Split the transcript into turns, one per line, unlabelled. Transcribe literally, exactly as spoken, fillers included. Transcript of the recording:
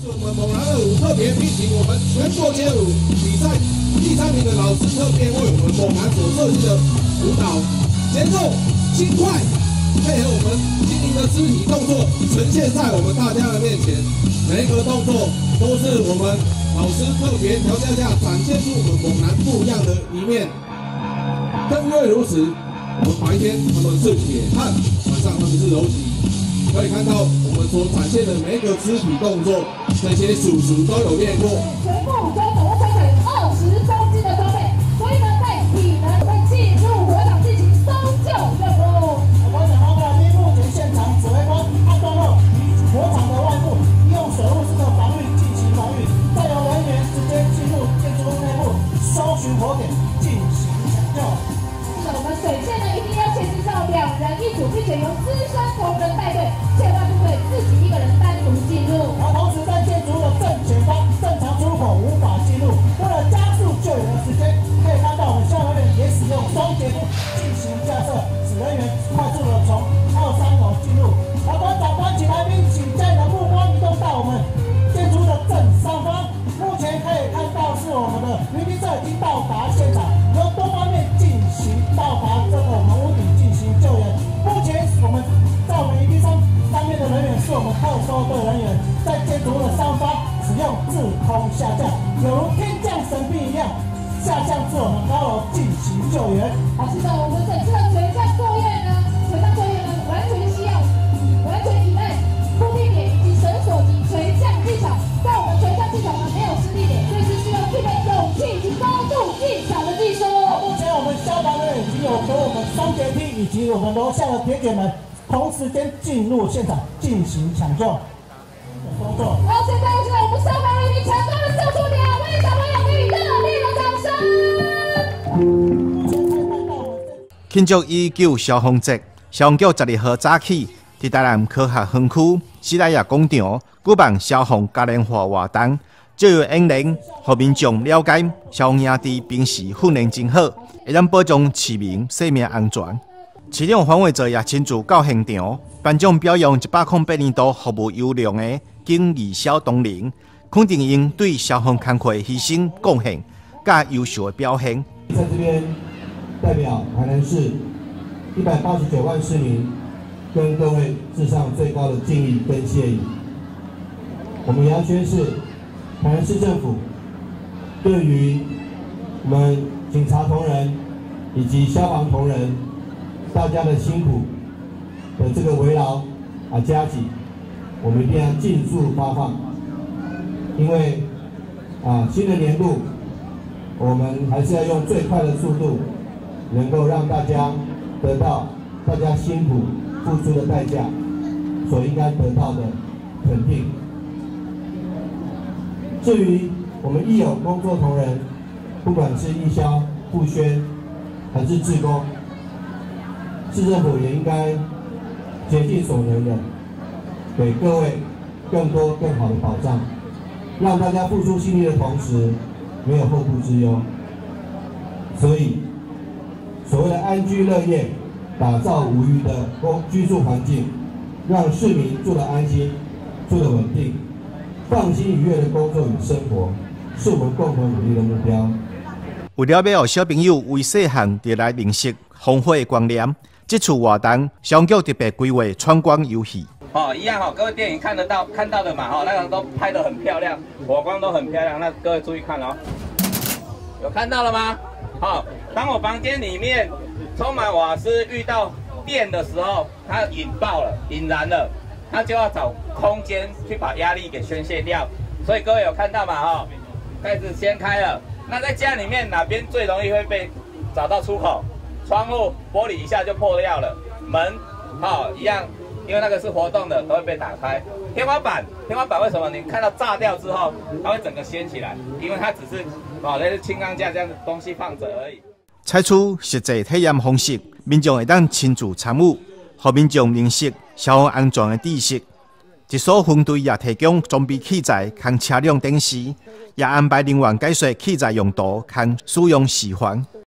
我们猛男二五特别批评我们全国街舞比赛第三名的老师特别为我们猛男所设计的舞蹈，节奏轻快，配合我们轻盈的肢体动作呈现在我们大家的面前，每一个动作都是我们老师特别条件下展现出我们猛男不一样的一面。正因为如此，我们白天他们是铁汉，晚上他们是柔体。可以看到我们所展现的每一个肢体动作，这些叔叔都有练过。
全部武装总共拆成二十公斤的装备，所以呢，在体能会进入火场进行搜救任务。
我们想到的目前现场指挥官按照后火场的外部，用水务式的防御进行防御，再由人员直接进入建筑物内部搜寻火点进行抢救。
我们水线呢一定要切制到两人一组，并且由资深同仁带队，千万不可以自己一个人单独进入。
而同时在建筑物的正前方正常出口无法进入，为了加速救援的时间，可以看到我们消防员也使用双节步进行架设，使人员快速的从二三楼进入。而馆长端起来宾，请将你的目光移动到我们建筑物的正上方，目前可以看到是我们的云梯车已经到达现场，由多方面进行到达这个我们屋顶进行救援。目前我们在我们云梯上上面的人员是我们特搜队人员，在建筑物的上方使用自空下降，有如天降神兵一样下降至我们高楼进行救援。
好，是的，我们整次的垂降作业呢，垂降作业呢，完全需要完全依赖固定点以及绳索及垂降技巧。在我们垂降技巧呢没有施力点，所以是需要具备勇气以及高度技巧的技术。
目前我们消防队已经有和我们双节梯以及我们楼下的铁卷门同时间进入现场进行抢救工作。
好，现在是我们消防员已经成功的救出两位小朋友，给予热烈的掌声。
庆祝一九消防节，消防局十二号早起，伫台南科学园区史莱亚广场举办消防嘉年华活动，借由演练，让民众了解消防兄弟平时训练真好，会当保障市民生命安全。市长黄伟哲也亲自到现场颁奖表扬一百零八年度服务优良的警二消同仁，肯定因对消防工作牺牲贡献，甲优秀的表现。
在这边代表台南市一百八十九万市民，跟各位致上最高的敬意跟谢意。我们也要宣示，台南市政府对于我们警察同仁以及消防同仁大家的辛苦的这个围绕啊加给，我们一定要尽速发放，因为啊新的年度，我们还是要用最快的速度，能够让大家得到大家辛苦付出的代价所应该得到的肯定。至于我们义友工作同仁，不管是义消、副宣还是志工，市政府也应该竭尽所能的，给各位更多更好的保障，让大家付出心力的同时，没有后顾之忧。所以，所谓的安居乐业，打造无虞的公居住环境，让市民住得安心、住得稳定、放心愉悦的工作与生活，是我们共同努力的目标。
为了要让小朋友为细汉就来认识烽火的光念，这次活动消防局特别规划闯关游戏。
哦，一样哈、哦，各位电影看得到看到的嘛，哈、哦，那个都拍得很漂亮，火光都很漂亮，那各位注意看哦，有看到了吗？好、哦，当我房间里面充满瓦斯，遇到电的时候，它引爆了，引燃了，它就要找空间去把压力给宣泄掉。所以各位有看到嘛？哈、哦，盖子掀开了。那在家里面哪边最容易会被找到出口？窗户、玻璃一下就破掉了，门，好、哦、一样，因为那个是活动的，都会被打开。天花板，天花板为什么你看到炸掉之后，它会整个掀起来？因为它只是哦类似轻钢架这样的东西放着而已。
采取实际体验方式，民众会当亲自参与，让民众认识消防安全的知识。一所分队也提供装备器材和车辆等时，也安排人员解说器材用途和使用示范。